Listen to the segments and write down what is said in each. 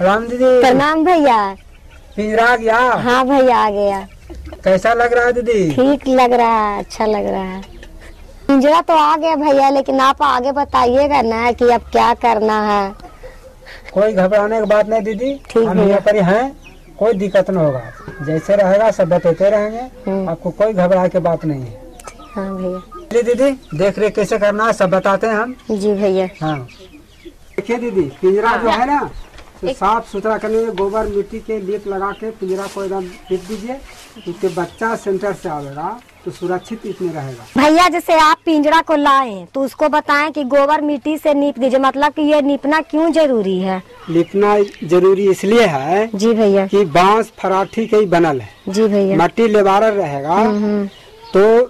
राम दीदी। प्रणाम भैया। पिंजरा आ गया? हाँ भैया आ गया। कैसा लग रहा है दीदी? ठीक लग रहा है, अच्छा लग रहा है। पिंजरा तो आ गया भैया, लेकिन आप आगे बताइएगा ना कि अब क्या करना है। कोई घबराने की बात नहीं दीदी, हम यहाँ पर हैं, कोई दिक्कत नहीं होगा। जैसे रहेगा सब बताते रहेंगे, आपको कोई घबरा के बात नहीं है। हाँ भैया। दीदी देख रेख कैसे करना है सब बताते हैं हम। जी भैया। हाँ देखिए दीदी, पिंजरा जो है ना तो साफ सुथरा करने में गोबर मिट्टी के लीप लगा के पिंजरा को एकदम लीप दीजिए। उसके बच्चा सेंटर से आवेगा तो सुरक्षित इसमें रहेगा। भैया जैसे आप पिंजरा को लाए तो उसको बताएं कि गोबर मिट्टी से नीप दीजिए, मतलब कि ये नीपना क्यों जरूरी है? लीपना जरूरी इसलिए है जी भैया कि बांस फराठी के ही बनल है। जी भैया। मट्टी लेबारर रहेगा तो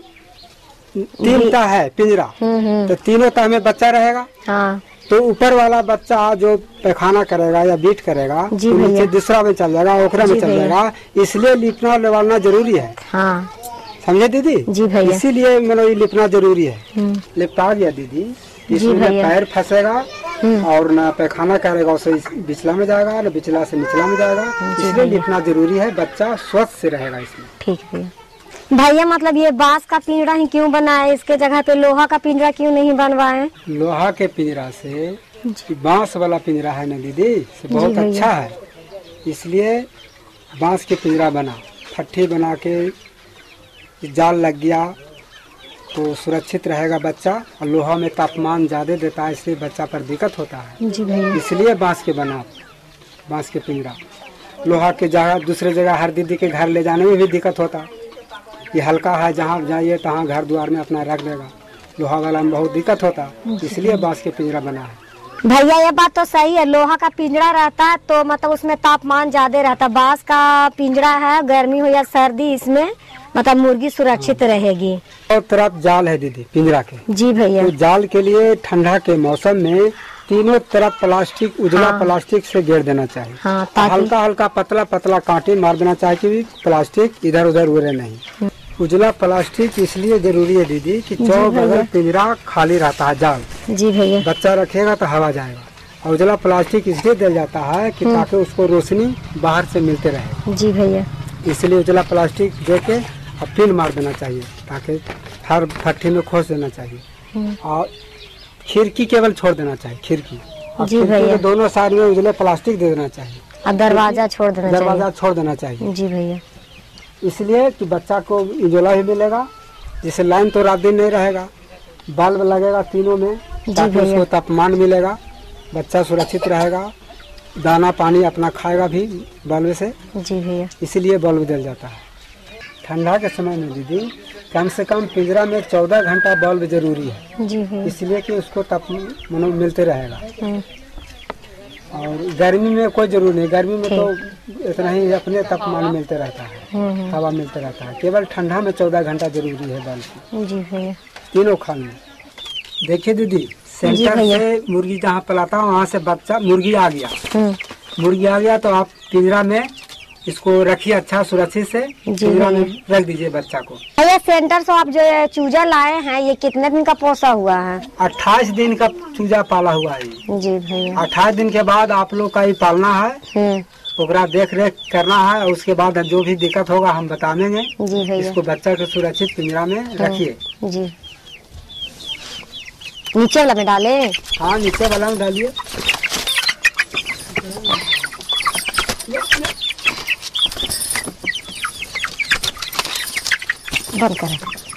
तीन तह है पिंजरा, तो तीनों तह में बच्चा रहेगा। हाँ। तो ऊपर वाला बच्चा जो पैखाना करेगा या बीट करेगा तो नीचे दूसरा में चल जाएगा, ओकरा में चल जाएगा। इसलिए लिपना लेवालना जरूरी है। हाँ। समझे दीदी? जी भैया। इसीलिए मैंने लिपना जरूरी है। लिपटा गया दीदी, इसमें पैर फंसेगा और न पैखाना करेगा उसे बिचला में जाएगा, न बिचला से निचला में जाएगा। इसलिए लिपना जरूरी है, बच्चा स्वस्थ से रहेगा इसमें। ठीक है भैया। मतलब ये बांस का पिंजरा ही क्यों बनाए, इसके जगह पे लोहा का पिंजरा क्यों नहीं बनवाए? लोहा के पिंजरा से बांस वाला पिंजरा है ना दीदी, से बहुत अच्छा है, इसलिए बांस के पिंजरा बना। फट्टी बना के जाल लग गया तो सुरक्षित रहेगा बच्चा, और लोहा में तापमान ज्यादा देता है इसलिए बच्चा पर दिक्कत होता है। जी भैया। इसलिए बांस के बना, बांस के पिंजरा। लोहा के जगह दूसरे जगह हर दीदी के घर ले जाने में भी दिक्कत होता है। ये हल्का है, जहाँ जाइए तहाँ घर द्वार में अपना रख देगा। लोहा वाला में बहुत दिक्कत होता है, इसलिए बांस के पिंजरा बना है। भैया ये बात तो सही है, लोहा का पिंजरा रहता है तो मतलब उसमें तापमान ज्यादा रहता है। बांस का पिंजरा है, गर्मी हो या सर्दी इसमें मतलब मुर्गी सुरक्षित रहेगी। और तरफ जाल है दीदी पिंजरा के। जी भैया। तो जाल के लिए ठंडा के मौसम में तीनों तरफ प्लास्टिक, उजला प्लास्टिक से घेर देना चाहिए। हल्का हल्का पतला पतला कांटे मार देना चाहिए कि प्लास्टिक इधर उधर उड़े नहीं। उजला प्लास्टिक इसलिए जरूरी है दीदी कि चौक अगर पिंजरा खाली रहता है जाल, जी भैया, बच्चा रखेगा तो हवा जाएगा। और उजला प्लास्टिक इसलिए दिया जाता है कि ताकि उसको रोशनी बाहर से मिलते रहे। जी भैया। इसलिए उजला प्लास्टिक दे के और पिन मार देना चाहिए, ताकि हर फट्टी में खोस देना चाहिए। और खिड़की केवल छोड़ देना चाहिए, खिड़की के दोनों साइड में उजले प्लास्टिक दे देना चाहिए। और दरवाजा छोड़ देना चाहिए। जी भैया। इसलिए कि बच्चा को उजाला भी मिलेगा, जिससे लाइन तो रात दिन नहीं रहेगा। बल्ब लगेगा तीनों में ताकि उसको तापमान मिलेगा, बच्चा सुरक्षित रहेगा, दाना पानी अपना खाएगा भी बल्ब से। जी भैया। इसीलिए बल्ब जल जाता है। ठंडा के समय में दीदी कम से कम पिंजरा में 14 घंटा बल्ब जरूरी है। जी भैया। इसलिए कि उसको तापमान मिलते रहेगा। और गर्मी में कोई जरूरी नहीं, गर्मी में तो इतना ही अपने तापमान मिलते रहता है, हवा मिलते रहता है। केवल ठंडा में 14 घंटा जरूरी है बल्ब। जी भैया। तीनों खाल में देखिए दीदी, सेंटर से मुर्गी जहाँ पलाता है वहाँ से बच्चा मुर्गी आ गया तो आप पिंजरा में इसको रखिए अच्छा सुरक्षित से, पिंजरा में रख दीजिए बच्चा को। भैया सेंटर से आप जो चूजा लाए हैं ये कितने दिन का पोसा हुआ है? 28 दिन का चूजा पाला हुआ है। जी भैया। 28 दिन के बाद आप लोग का ही पालना है, ओकरा देख रेख करना है, और उसके बाद जो भी दिक्कत होगा हम बता देंगे। जी भैया। इसको बच्चा को सुरक्षित पिंजरा में रखिए। जी। नीचे वाला में डाले? हाँ नीचे वाला में डालिए। बंद करें।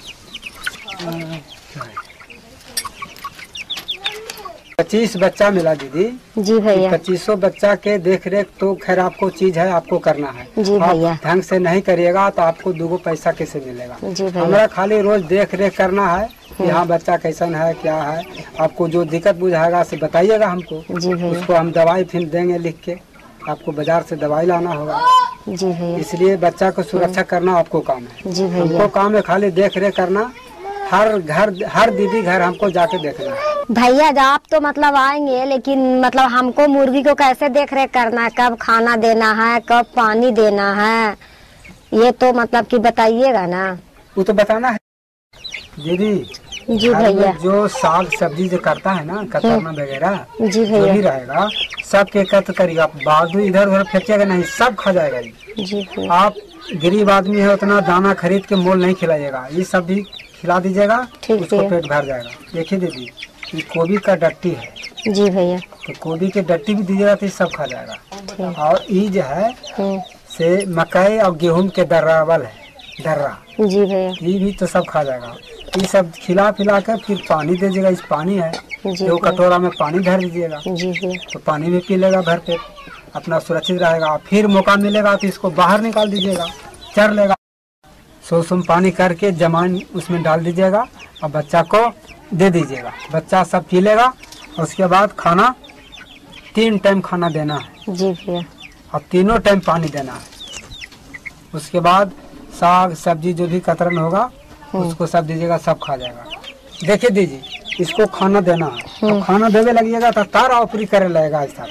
25 बच्चा मिला दीदी। जी भैया। 2500 बच्चा के देख रेख तो खैर आपको चीज है, आपको करना है। जी भैया। ढंग से नहीं करिएगा तो आपको 2 पैसा कैसे मिलेगा? जी भैया। हमारा खाली रोज देख रेख करना है कि हाँ बच्चा कैसन है क्या है। आपको जो दिक्कत बुझाएगा से बताइएगा हमको। जी भैया। उसको हम दवाई फिर देंगे लिख के, आपको बाजार से दवाई लाना होगा। जी भैया। इसलिए बच्चा को सुरक्षा करना आपको काम है। जी भैया। हमको काम है खाली देख रेख करना, हर दीदी घर हमको जाके देखना है। भैया आप तो मतलब आएंगे, लेकिन मतलब हमको मुर्गी को कैसे देख रेख करना है, कब खाना देना है, कब पानी देना है, ये तो मतलब कि बताइएगा ना। वो तो बताना है दीदी। जी भैया। जो साग सब्जी जो करता है ना, कतरना वगैरह जी जो भी रहेगा सब के एकत्र करिएगा। बाजू इधर उधर फेंकेगा नहीं, सब खा जाएगा ये। जी भैया। आप गरीब आदमी है, उतना दाना खरीद के मोल नहीं खिलाइएगा, ये सब भी खिला दीजिएगा, उसको पेट भर जाएगा। देखिए दीदी, ये गोभी का डट्टी है। जी भैया। तो गोभी के डट्टी भी दीजिएगा तो सब खा जाएगा। और ये जो है से मकई और गेहूं के दर्रावल है, दर्रा। जी भैया। ये भी तो सब खा जाएगा। ये सब खिला पिला कर फिर पानी दीजिएगा। इस पानी है जो कटोरा में पानी भर दीजिएगा, तो पानी भी पी लेगा भर पेट, अपना सुरक्षित रहेगा। फिर मौका मिलेगा तो इसको बाहर निकाल दीजिएगा, चर लेगा। सोसम पानी करके जमान उसमें डाल दीजिएगा और बच्चा को दे दीजिएगा, बच्चा सब पी लेगा। उसके बाद खाना 3 टाइम खाना देना है। जी भैया। और 3 टाइम पानी देना है। उसके बाद साग सब्जी जो भी कतरन होगा उसको सब दीजिएगा, सब खा जाएगा। देखिए दीजिए, इसको खाना देना है, तो खाना देवे लगिएगा तो तार ऑपरी करे लगेगा। ऐसा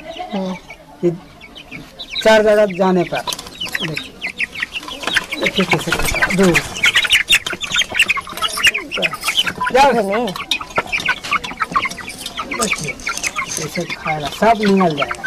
4 जगह जाने पर देखिए कैसे दूर ऐसे खाएगा, सब निकल जाएगा।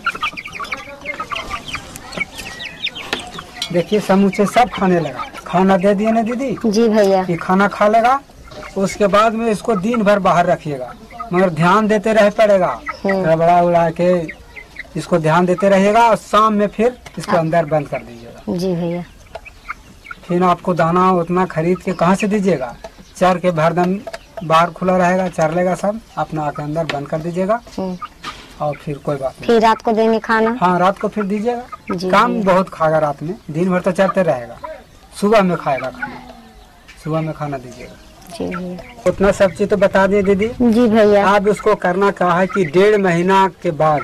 देखिए समूचे सब खाने लगा। खाना दे दिए ना दीदी? जी भैया। ये खाना खा लेगा, उसके बाद में इसको दिन भर बाहर रखिएगा, मगर ध्यान देते रह पड़ेगा। बड़ा उड़ा के इसको ध्यान देते रहिएगा और शाम में फिर इसको अंदर बंद कर दीजिएगा। जी भैया। फिर आपको दाना उतना खरीद के कहाँ से दीजिएगा? चर के भरदम बाहर खुला रहेगा, चर लेगा सब, अपना आके अंदर बंद कर दीजिएगा और फिर कोई बात नहीं। फिर रात को देंगे खाना? हाँ, रात को फिर दीजिएगा। काम बहुत खाएगा रात में, दिन भर तो चलते रहेगा। सुबह में खाएगा खाना, सुबह में खाना दीजिएगा। जी भैया। उतना सब चीज तो बता दिए दीदी। जी भैया। आप उसको करना क्या है कि 1.5 महीना के बाद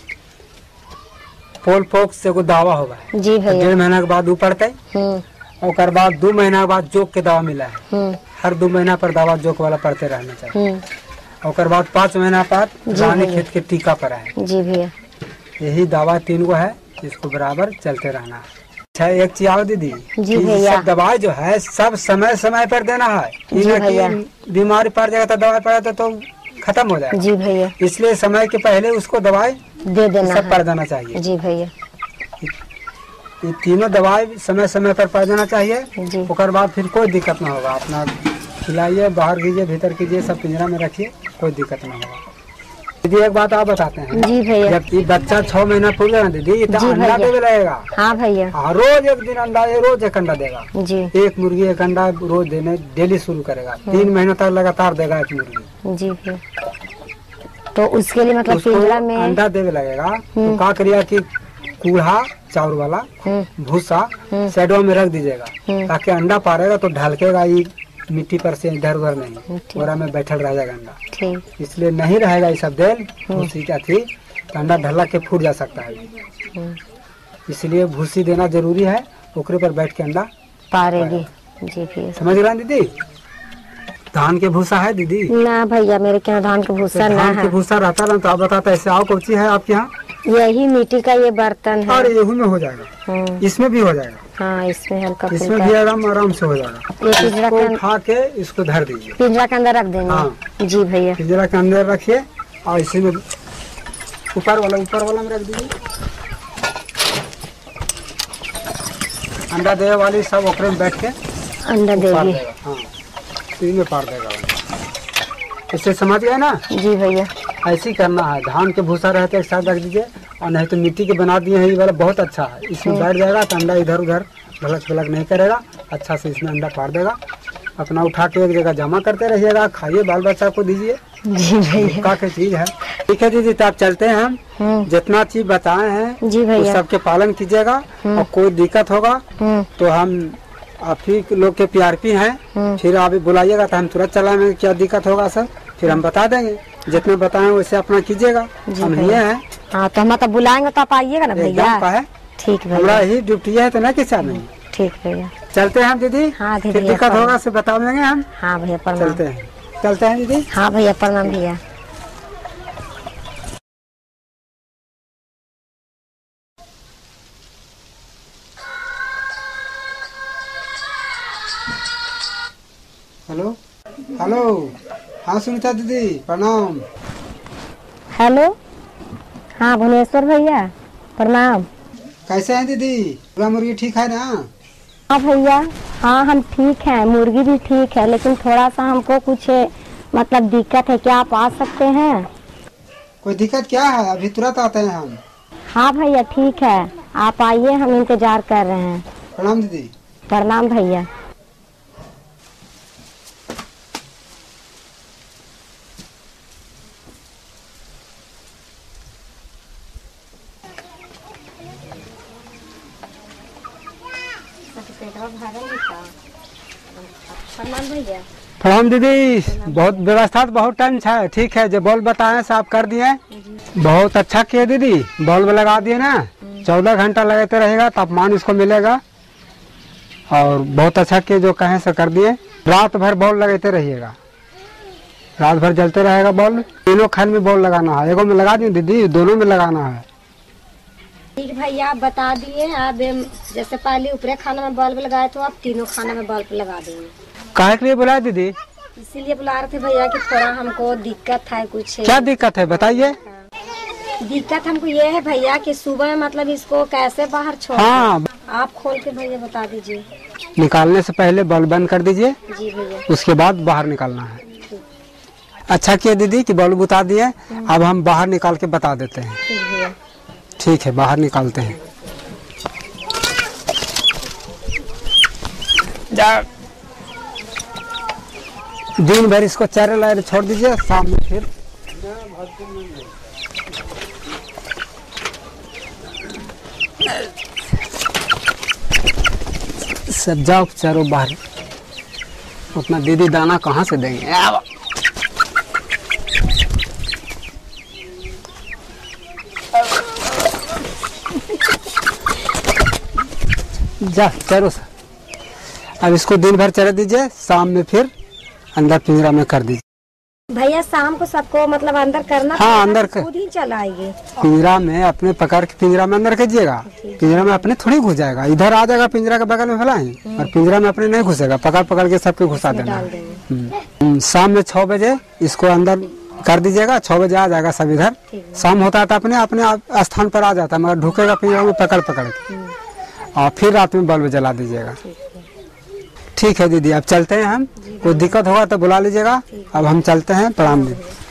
पोल पोक्स से कोई दावा होगा। जी भैया। 1.5 महीना के बाद ऊपरते, और बाद 2 महीना के बाद जोक के दवा मिला है। हर 2 महीना पर दवा जोक वाला पड़ते रहना चाहिए। और बाद 5 महीना पर रानी खेत के टीका पर है। जी भैया। यही दवा 3 गो है, इसको बराबर चलते रहना है। अच्छा, एक चीज आओ दीदी। जी भैया। सब दवाई जो है सब समय समय पर देना है। जी भैया। बीमारी पड़ जाएगा तो दवाई पड़ा तो खत्म हो जाएगा। जी भैया। इसलिए समय के पहले उसको दवाई दे देना, सब पड़ देना चाहिए। जी भैया। ये तीनों दवाई समय समय पर पड़ देना चाहिए। उसके बाद फिर कोई दिक्कत ना होगा। अपना खिलाइए, बाहर कीजिए, भीतर कीजिए, सब पिंजरा में रखिए, कोई दिक्कत ना होगा। दीदी एक बात आप बताते हैं। जी भैया। जब ये बच्चा 6 महीना पूरा ना दीदी, तो अंडा देवे लगेगा। हाँ भैया। रोज एक दिन अंडा, रोज एक अंडा देगा। जी। एक मुर्गी एक अंडा रोज देने डेली शुरू करेगा। 3 महीने तक लगातार देगा एक मुर्गी। जी भैया। तो उसके लिए मतलब पिंजरा में अंडा देवे लगेगा, तो क्या करिएगा कि कूड़ा चावल वाला भूसा साइडों में रख दीजिएगा, ताकि अंडा पारेगा तो ढलकेगा, ये मिट्टी पर से इधर उधर नहीं, बोरा में बैठल रह जाएगा अंडा। इसलिए नहीं रहेगा ये सब देल भूसी का थी, तो अंडा ढला के फूट जा सकता है। इसलिए भूसी देना जरूरी है, ओकरे पर बैठ के अंडा पारेगी। जी भैया। समझ रहे हैं दीदी? धान के भूसा है दीदी? ना भैया, मेरे के यहाँ धान का भूसा ना है। धान के भूसा रहता ना, तो आप बताते ऐसे आओ कौन सी है आपके यहाँ? यही मिट्टी का ये बर्तन है। और यही में हो जाएगा। इसमें भी हो जाएगा। हाँ, इसमें हल्का, इसमें भी आराम से हो जाएगा। ये पिंजरा को उठा के इसको धर दीजिए, पिंजरा के अंदर रख देंगे। हाँ। जी भैया। पिंजरा के अंदर रखिए और इसी में ऊपर वाला में रख दीजिए। अंडा देने वाली सब ओकरे में बैठ के अंडा देगी। हाँ, में पार देगा। इससे समझ गए ना? जी भैया। ऐसे ही करना है। धान के भूसा रहते एक साथ रख दीजिए, और नहीं तो मिट्टी के बना दिए हैं, ये वाला बहुत अच्छा है। इसमें बैठ जाएगा तो अंडा इधर उधर ढलक ढलक नहीं करेगा, अच्छा से इसमें अंडा पार देगा। अपना उठा के एक जगह जमा करते रहिएगा, खाइए, बाल बच्चा को दीजिए। जी भैया। की चीज है। ठीक है दीदी, तो आप चलते हैं। हम जितना चीज बताए हैं जी भैया, सबके पालन कीजिएगा। और कोई दिक्कत होगा तो हम आप ही लोग के PRP हैं, फिर आप बुलाइएगा तो हम तुरंत चलाएंगे। क्या दिक्कत होगा सर, फिर हम बता देंगे। जितने बताएं वैसे अपना कीजिएगा। हम ये हैं। हाँ, तो हम तो बुलाएंगे तो आप आइएगा ना भैया? ठीक है, हमारा ही ड्यूटी है, तो ना किसा नहीं। ठीक भैया। चलते हैं दीदी। हाँ, फिर दिक्कत होगा से बता देंगे हम। हाँ भैया, प्रणाम। चलते हैं दीदी। हाँ भैया, प्रणाम भैया। हेलो हेलो, हाँ सुनीता दीदी प्रणाम। हेलो, हाँ भुवनेश्वर भैया प्रणाम। कैसे हैं दीदी, पूरा मुर्गी ठीक है ना? हाँ भैया, हाँ हम ठीक हैं, मुर्गी भी ठीक है, लेकिन थोड़ा सा हमको कुछ मतलब दिक्कत है, क्या आप आ सकते हैं? कोई दिक्कत क्या है, अभी तुरंत आते हैं हम। हाँ भैया ठीक है, आप आइए, हम इंतजार कर रहे हैं। प्रणाम दीदी। प्रणाम भैया। प्रणाम दीदी, बहुत व्यवस्था तो बहुत टाइम है, ठीक है, जो बॉल बताए साफ कर दिए, बहुत अच्छा किए दीदी, बल्ब लगा दिए ना, 14 घंटा लगाते रहेगा, तापमान इसको मिलेगा और बहुत अच्छा किए, जो कहें से कर दिए। रात भर बॉल लगाते रहिएगा, रात भर जलते रहेगा बॉल। तीनों खान में बॉल लगाना है, एगो में लगा दिए दीदी, दोनों में लगाना है। ठीक भैया, आप बता दिए, आप जैसे पहले ऊपरे खाना में बल्ब लगाए तो आप तीनों खाना में बल्ब लगा देंगे। काहे के लिए बुलाए दीदी? इसीलिए बुला रहे थे भैया कि थोड़ा हमको दिक्कत है कुछ। क्या दिक्कत है बताइए? दिक्कत हमको ये है भैया कि सुबह मतलब इसको कैसे बाहर छोड़। हाँ, आप खोल के भैया बता दीजिए। निकालने से पहले बल्ब बंद कर दीजिए। जी भैया। उसके बाद बाहर निकालना है। अच्छा किया दीदी कि बल्ब बता दिए, अब हम बाहर निकाल के बता देते हैं। ठीक है, बाहर निकालते हैं। दिन भर इसको चारे लाए छोड़ दीजिए, शाम में फिर सब जाओ चारों बाहर। उतना दीदी दाना कहाँ से देंगे? जा चलो सर, अब इसको दिन भर चरा दीजिए, शाम में फिर अंदर पिंजरा में कर दीजिए। भैया शाम को सबको मतलब अंदर करना? हाँ, अंदर कर, खुद ही चलाएंगे पिंजरा में अपने पकड़ के पिंजरा में अंदर कीजिएगा। पिंजरा में अपने थोड़ी घुस जाएगा, इधर आ जाएगा पिंजरा के बगल में फैलाएं, और पिंजरा में अपने नहीं घुसेगा, पकड़ पकड़ के सबके घुसा देना। शाम में 6 बजे इसको अंदर कर दीजिएगा, 6 बजे आ जाएगा सब इधर। शाम होता है तो अपने अपने स्थान पर आ जाता है, मगर ढुकेगा पिंजरा में पकड़ पकड़ के, और फिर रात में बल्ब जला दीजिएगा। ठीक है दीदी, अब चलते हैं हम, कोई दिक्कत होगा तो बुला लीजिएगा। अब हम चलते हैं, प्रणाम दीदी।